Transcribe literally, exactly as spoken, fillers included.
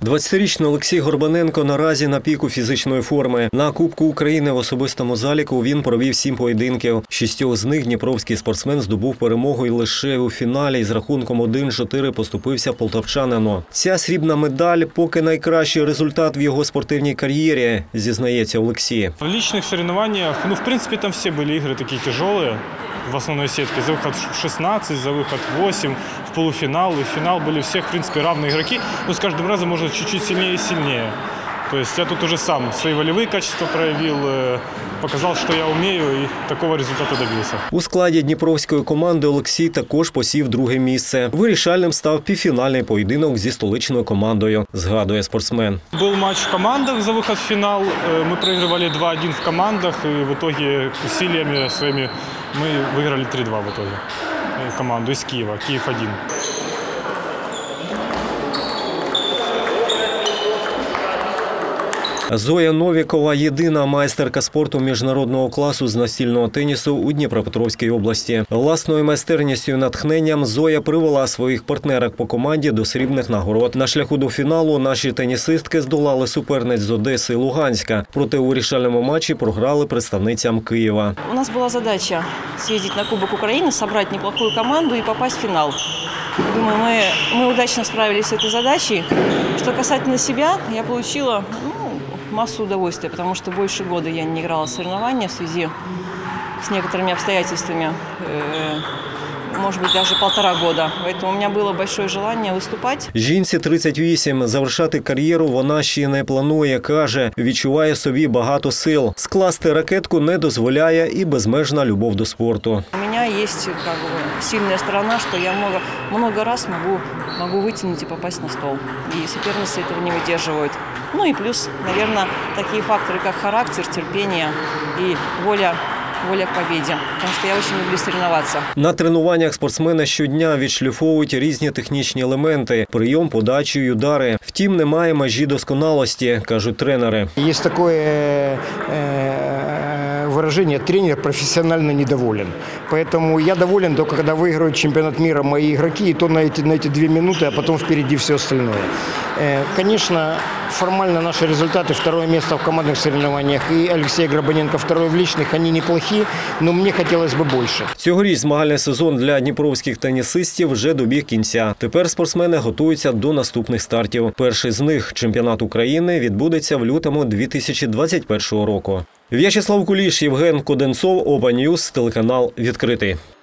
двадцятирічний Олексій Горбаненко наразі на піку фізичної форми. На Кубку України в особистому заліку він провів сім поєдинків. Шістьох з них дніпровський спортсмен здобув перемогу і лише у фіналі із рахунком один-чотири поступився полтавчанину. Ця срібна медаль – поки найкращий результат в його спортивній кар'єрі, зізнається Олексій. В личных соревнованиях, ну, в принципе, там все были игры такие тяжелые. В основной сетке за выход в шестнадцать, за выход в восемь, в полуфинал и в финал были всех, в принципе, равные игроки. Но с каждым разом можно чуть-чуть сильнее и сильнее. То есть я тут уже сам свои волевые качества проявил, показал, що я вмію, і такого результату добився. У складі дніпровської команди Олексій також посів друге місце. Вирішальним став півфінальний поєдинок зі столичною командою, згадує спортсмен. Був матч в командах за виход в фінал. Ми проігрували два-один в командах, і в итоге усилиями своїми ми виграли три-два в итоге. Команду із Києва, Київ один. Зоя Новікова – єдина майстерка спорту міжнародного класу з настільного тенісу у Дніпропетровській області. Власною майстерністю і натхненням Зоя привела своїх партнерок по команді до срібних нагород. На шляху до фіналу наші тенісистки здолали суперниць з Одеси і Луганська. Проте у вирішальному матчі програли представницям Києва. У нас була задача з'їздити на Кубок України, зібрати неплохую команду і попасть в фінал. Думаю, мы, мы удачно справились с этой задачей. Что касательно себя, я получила ну, массу удовольствия, потому что больше года я не играла в соревнования в связи с некоторыми обстоятельствами, может быть, даже полтора года. Поэтому у меня было большое желание выступать. Жінці тридцять вісім. Завершати кар'єру вона ще не планує, каже. Відчуває собі багато сил. Скласти ракетку не дозволяє і безмежна любов до спорту. У меня есть как бы, сильная сторона, что я много, много раз могу, могу вытянуть и попасть на стол. И соперницы этого не выдерживают. Ну и плюс, наверное, такие факторы, как характер, терпение и воля. Воля к победі, тому що я дуже люблю соревноватися. На тренуваннях спортсмени щодня відшліфовують різні технічні елементи – прийом, подачу і удари. Втім, немає межі досконалості, кажуть тренери. Є таке выражение «тренер профессионально недоволен». Поэтому я доволен только когда выигрывают чемпионат мира мои игроки, и то на эти, на эти две минуты, а потом впереди все остальное. Конечно, формально наши результаты, второе место в командных соревнованиях и Алексей Горбаненко второй в личных, они неплохие, но мне хотелось бы больше. Цьогоріч змагальний сезон для дніпровських тенісистів вже добіг кінця. Тепер спортсмени готуються до наступних стартів. Перший з них – чемпіонат України – відбудеться в лютому дві тисячі двадцять першого року. В'ячеслав Куліш, Євген Коденцов, Open News, телеканал «Відкритий».